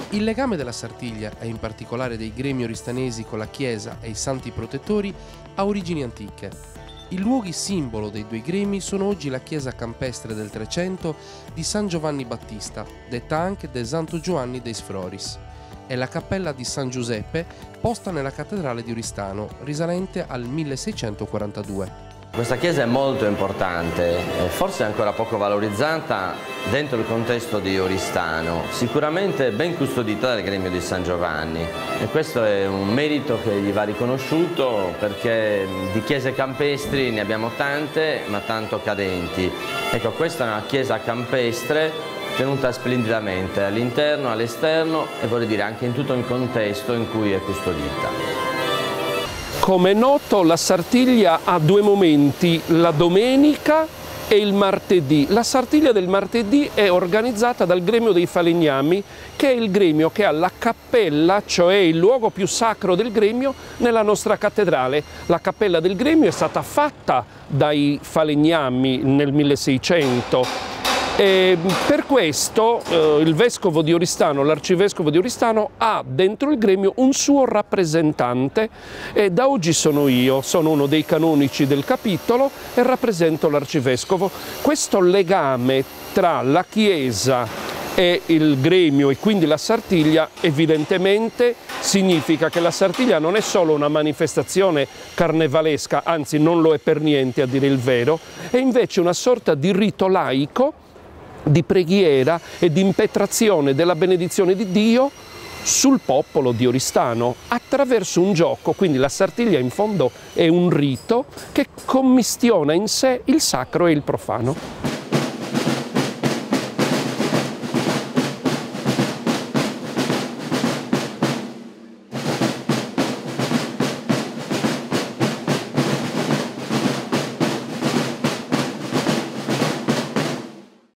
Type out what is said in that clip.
Il legame della Sartiglia, e in particolare dei gremi oristanesi con la Chiesa e i santi protettori, ha origini antiche. I luoghi simbolo dei due gremi sono oggi la chiesa campestre del Trecento di San Giovanni Battista, detta anche de Santo Giovanni dei Sfroris, e la cappella di San Giuseppe, posta nella cattedrale di Oristano, risalente al 1642. Questa chiesa è molto importante, forse ancora poco valorizzata dentro il contesto di Oristano, sicuramente ben custodita dal gremio di San Giovanni, e questo è un merito che gli va riconosciuto, perché di chiese campestri ne abbiamo tante, ma tanto cadenti. Ecco, questa è una chiesa campestre tenuta splendidamente all'interno, all'esterno e vorrei dire anche in tutto il contesto in cui è custodita. Come è noto, la Sartiglia ha due momenti, la domenica e il martedì. La Sartiglia del martedì è organizzata dal gremio dei falegnami, che è il gremio che ha la cappella, cioè il luogo più sacro del gremio, nella nostra cattedrale. La cappella del gremio è stata fatta dai falegnami nel 1600. E per questo il vescovo di Oristano, l'arcivescovo di Oristano, ha dentro il gremio un suo rappresentante, e da oggi sono io, sono uno dei canonici del capitolo e rappresento l'arcivescovo. Questo legame tra la Chiesa e il gremio, e quindi la Sartiglia, evidentemente significa che la Sartiglia non è solo una manifestazione carnevalesca, anzi non lo è per niente a dire il vero, è invece una sorta di rito laico, di preghiera e di impetrazione della benedizione di Dio sul popolo di Oristano attraverso un gioco. Quindi la Sartiglia in fondo è un rito che commistiona in sé il sacro e il profano.